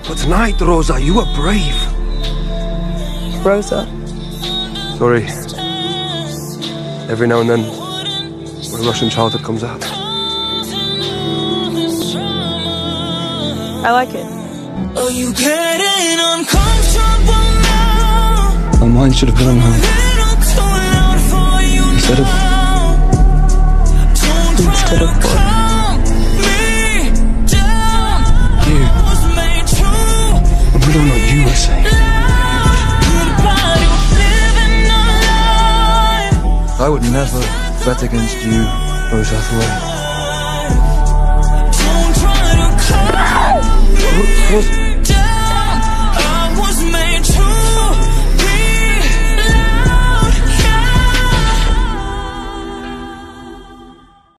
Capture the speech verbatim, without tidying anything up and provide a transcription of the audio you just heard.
But tonight, Rosa, you were brave. Rosa? Sorry. Every now and then, my Russian childhood comes out. I like it. Oh, you getting uncomfortable now? My mind should have gone home. Instead of... Instead of what? You. And we don't know what you were saying. I would never bet against you, Rose Hathaway. Rose...